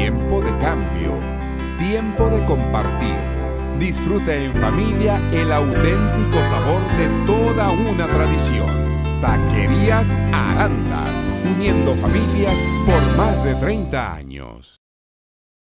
tiempo de cambio, tiempo de compartir. Disfruta en familia el auténtico sabor de toda una tradición. Taquerías Arandas, uniendo familias por más de 30 años.